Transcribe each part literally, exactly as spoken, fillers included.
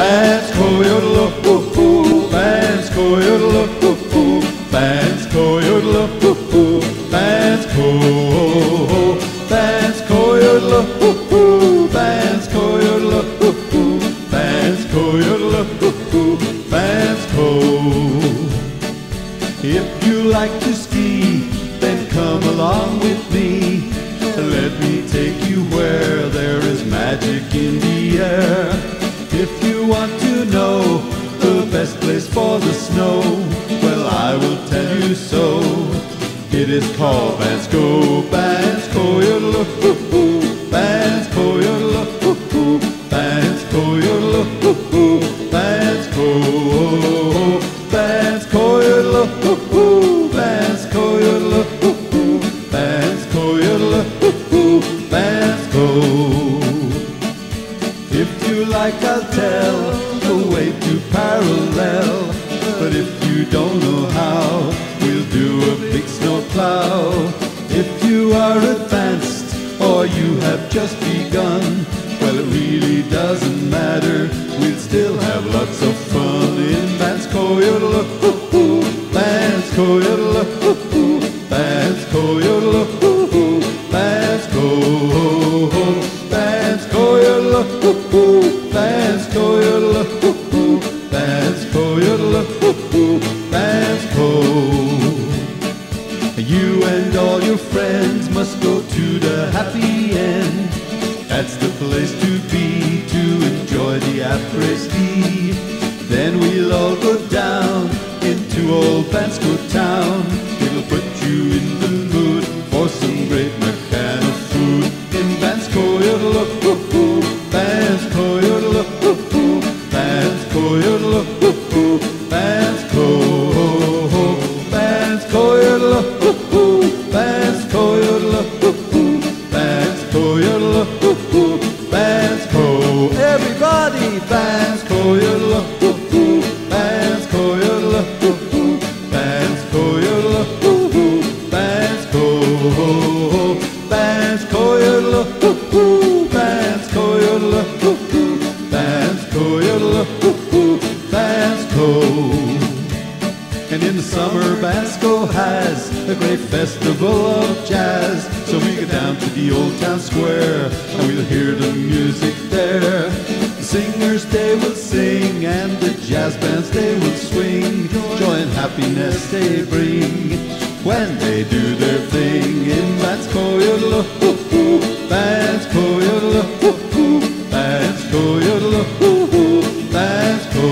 Bansko yodel-o-hoo-hoo, Bansko yodel-o-hoo-hoo, Bansko yodel-o-hoo-hoo, Bansko, Bansko yodel-o-hoo-hoo, Bansko yodel-o-hoo-hoo, Bansko yodel-o-hoo-hoo, Bansko. If you like to ski, then come along with me. Let me take you where there is magic in the air. If you want to know the best place for the snow, well, I will tell you so. It is called Bansko, Bansko yodel-o-hoo-hoo, Bansko yodel-o-hoo-hoo, Bansko yodel-o-hoo-hoo, Bansko, Bansko yodel-o-hoo-hoo, Bansko yodel-o-hoo-hoo, Bansko yodel-o-hoo-hoo, Bansko. If you like, I'll tell the way to parallel, but if you don't know how, we'll do a big snow plow. If you are advanced or you have just begun, well, it really doesn't matter, we'll still have lots of fun in Bansko yodel-o-hoo-hoo, Bansko yodel-o-hoo-hoo, Bansko yodel-o-hoo-hoo, Bansko, Bansko yodel-o-hoo-hoo, Bansko yodel-o-hoo-hoo, Bansko yodel-o-hoo-hoo, Bansko. You and all your friends must go to the happy end. That's the place to be to enjoy the après-ski. Then we'll all go down into old Bansko town. It'll put you in the mood for some great Meccano food. In Bansko yodel-o-hoo-hoo, Bansko yodel-o-hoo-hoo, Bansko yodel-o-hoo-hoo, Bansko, Bansko yodel-o-hoo-hoo, Bansko yodel-o-hoo-hoo, Bansko yodel-o-hoo-hoo, Bansko. Everybody, Bansko yodel-o-hoo-hoo, Bansko yodel-o-hoo-hoo, Bansko yodel-o-hoo-hoo, Bansko, Bansko yodel-o-hoo-hoo, Bansko yodel-o-hoo-hoo, Bansko yodel-o-hoo-hoo, Bansko. And in the summer, Bansko has a great festival of jazz. So we go down to the old town square and we'll hear the music there. The singers, they will sing and the jazz bands, they will swing. Joy and happiness they bring when they do their thing. In Bansko yodel-o-hoo-hoo, Bansko yodel-o-hoo-hoo, Bansko yodel-o-hoo-hoo, Bansko,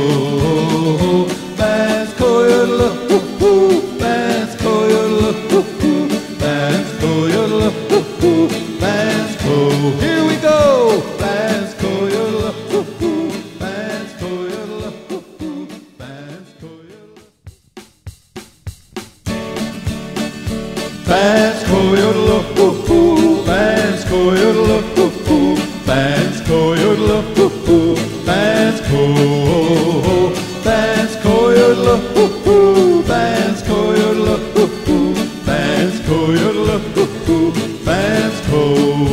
Bansko yodel-o-hoo-hoo, Bansko yodel-o-hoo-hoo, Bansko yodel-o-hoo-hoo, Bansko. Here we go! Bansko yodel-o-hoo-hoo, Bansko yodel-o-hoo-hoo, Bansko yodel-o-hoo-hoo, Bansko yodel-o-hoo-hoo, Bansko yodel-o-hoo-hoo, Bansko yodel-o-hoo-hoo, Bansko, Bansko yodel-o-hoo-hoo, Bansko yodel-o-hoo-hoo, Bansko yodel-o-hoo-hoo, Bansko.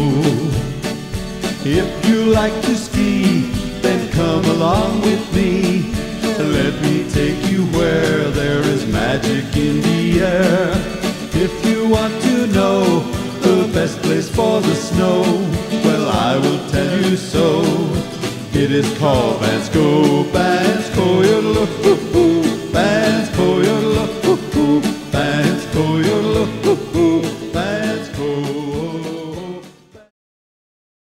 If you like to ski, then come along with me. Let me take you where there is magic in the air. If you want to know the best place for the snow, well, I will tell you so. It is called Bansko, Bansko yodel-o-hoo.